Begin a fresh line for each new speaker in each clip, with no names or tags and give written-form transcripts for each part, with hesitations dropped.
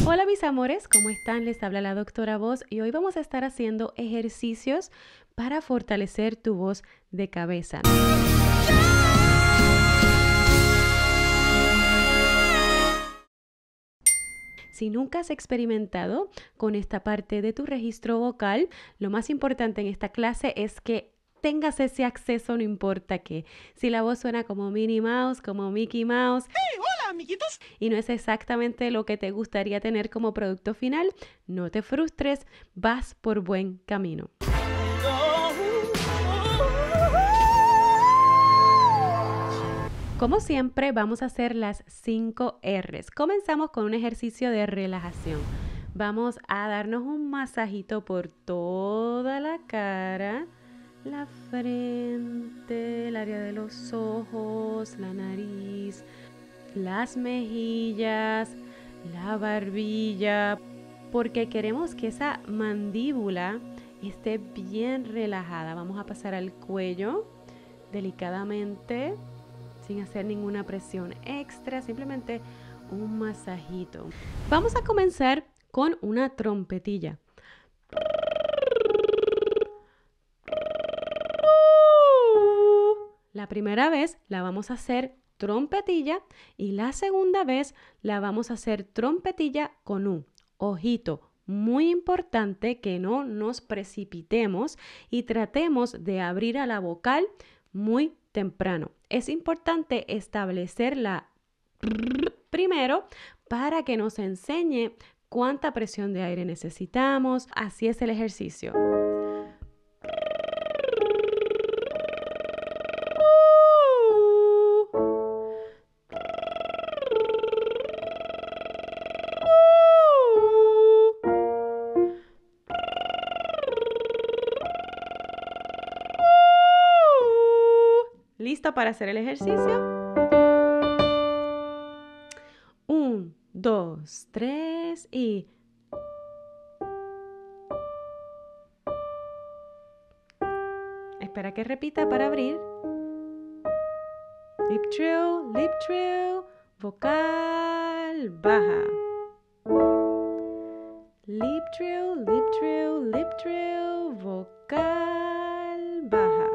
Hola mis amores, ¿cómo están? Les habla la doctora Voz y hoy vamos a estar haciendo ejercicios para fortalecer tu voz de cabeza. Si nunca has experimentado con esta parte de tu registro vocal, lo más importante en esta clase es que tengas ese acceso, no importa qué. Si la voz suena como Minnie Mouse, como Mickey Mouse,
¡Hey, hola, amiguitos!
y no es exactamente lo que te gustaría tener como producto final, no te frustres, vas por buen camino. Como siempre, vamos a hacer las 5 R's. Comenzamos con un ejercicio de relajación. Vamos a darnos un masajito por toda la cara, la frente, el área de los ojos, la nariz, las mejillas, la barbilla, porque queremos que esa mandíbula esté bien relajada. Vamos a pasar al cuello delicadamente, sin hacer ninguna presión extra, simplemente un masajito. Vamos a comenzar con una trompetilla. La primera vez la vamos a hacer trompetilla y la segunda vez la vamos a hacer trompetilla con U. Ojito, muy importante que no nos precipitemos y tratemos de abrir a la vocal muy temprano. Es importante establecer la primero para que nos enseñe cuánta presión de aire necesitamos. Así es el ejercicio. ¿Listo para hacer el ejercicio? 1, 2, 3 y... Espera que repita para abrir. Lip trill, vocal baja. Lip trill, vocal baja.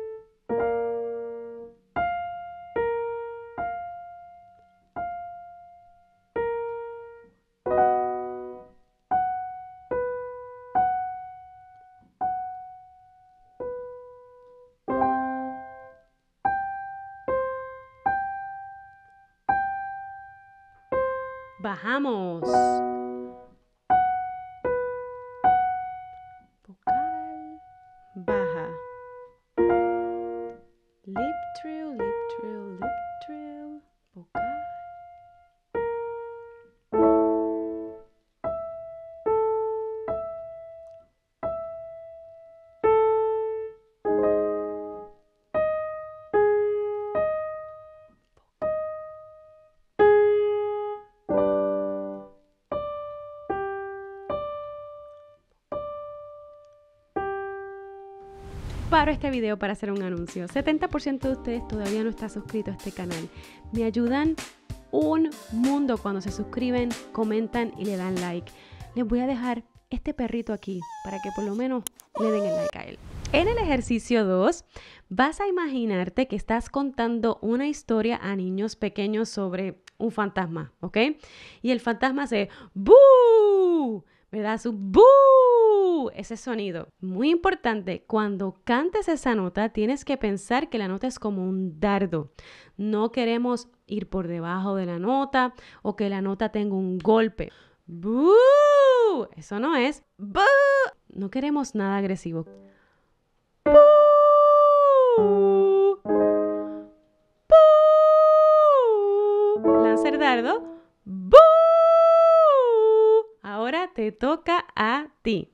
Bajamos. Vocal baja. Lip trill, vocal. Paro este video para hacer un anuncio. 70% de ustedes todavía no está suscrito a este canal. Me ayudan un mundo cuando se suscriben, comentan y le dan like. Les voy a dejar este perrito aquí para que por lo menos le den el like a él. En el ejercicio 2 vas a imaginarte que estás contando una historia a niños pequeños sobre un fantasma, ¿ok? Y el fantasma hace ¡bú! Me da su ¡bú! Ese sonido. Muy importante, cuando cantes esa nota tienes que pensar que la nota es como un dardo. No queremos ir por debajo de la nota o que la nota tenga un golpe. ¡Bú! Eso no es. ¡Bú! No queremos nada agresivo. ¡Bú! ¡Bú! Lanza el dardo. ¡Bú! Ahora te toca a ti.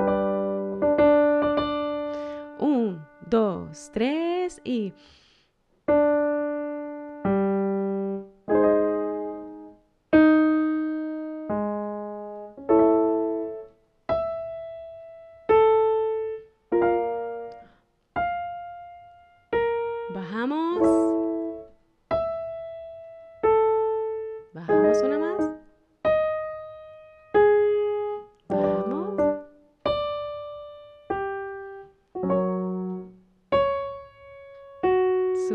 1, 2, 3 y... Bajamos. Bajamos una más.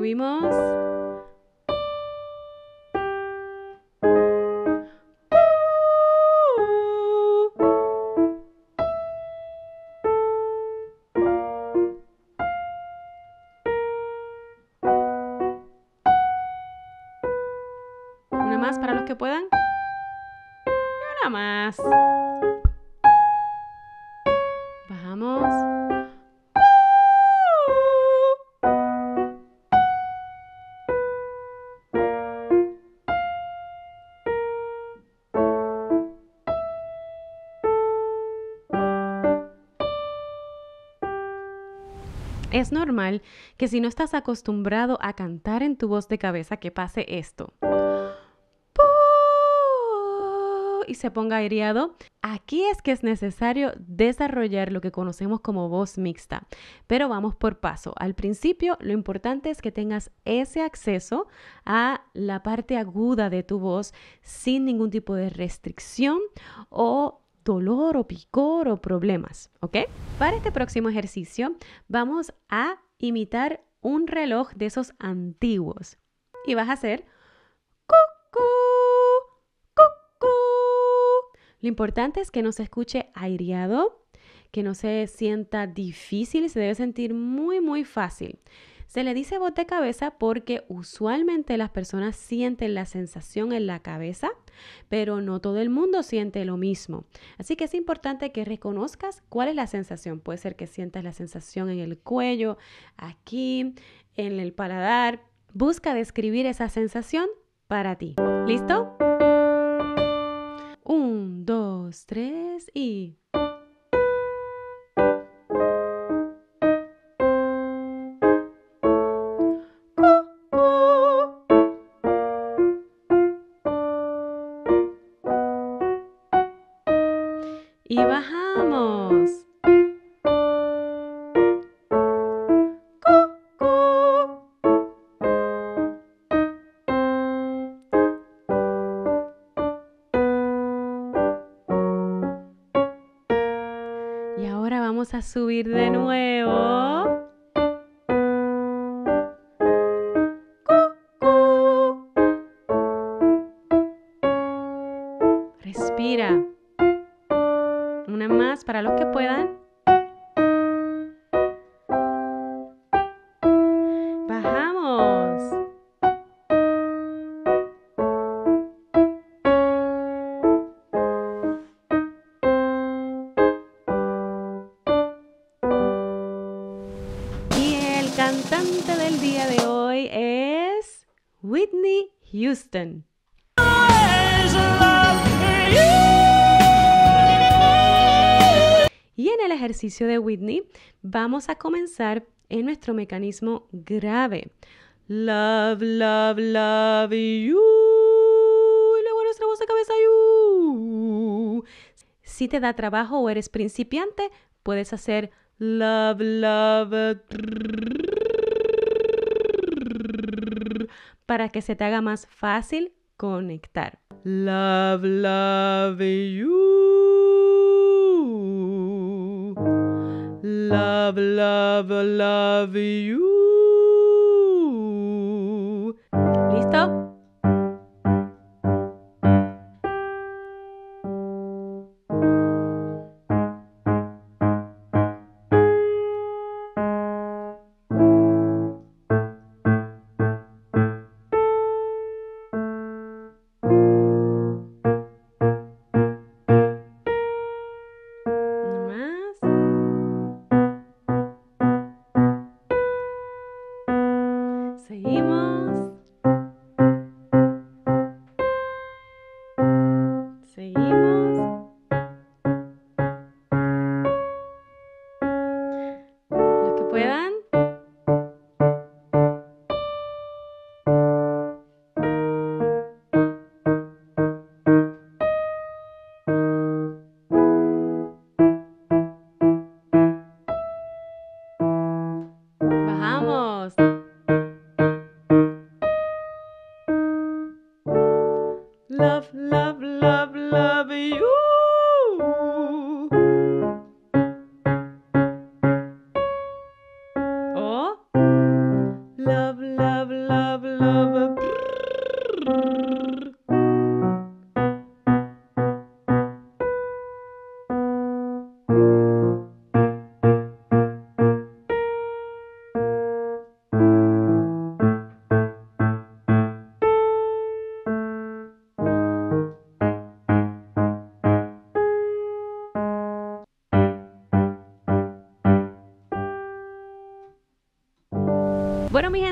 Subimos. Una más para los que puedan. Y una más. Bajamos. Es normal que si no estás acostumbrado a cantar en tu voz de cabeza, que pase esto. Y se ponga aireado. Aquí es que es necesario desarrollar lo que conocemos como voz mixta, pero vamos por paso. Al principio, lo importante es que tengas ese acceso a la parte aguda de tu voz sin ningún tipo de restricción o dolor o picor o problemas, ¿ok? Para este próximo ejercicio vamos a imitar un reloj de esos antiguos y vas a hacer cucú. Lo importante es que no se escuche aireado, que no se sienta difícil, se debe sentir muy, muy fácil. Se le dice voz de cabeza porque usualmente las personas sienten la sensación en la cabeza, pero no todo el mundo siente lo mismo. Así que es importante que reconozcas cuál es la sensación. Puede ser que sientas la sensación en el cuello, aquí, en el paladar. Busca describir esa sensación para ti. ¿Listo? 1, 2, 3 y... Y bajamos. Y ahora vamos a subir de nuevo. Respira. Una más para los que puedan. Bajamos. Y el cantante del día de hoy es Whitney Houston. Y en el ejercicio de Whitney vamos a comenzar en nuestro mecanismo grave. Love, love, love you. Y luego nuestra voz de cabeza you. Si te da trabajo o eres principiante, puedes hacer love, love para que se te haga más fácil conectar. Love, love you. Love, love, love you. ¿Listo? Más.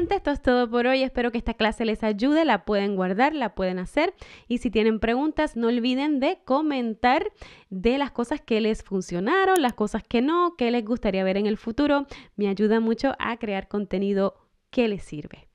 gente, esto es todo por hoy. Espero que esta clase les ayude. La pueden guardar, la pueden hacer. Y si tienen preguntas, no olviden de comentar de las cosas que les funcionaron, las cosas que no, que les gustaría ver en el futuro. Me ayuda mucho a crear contenido que les sirve.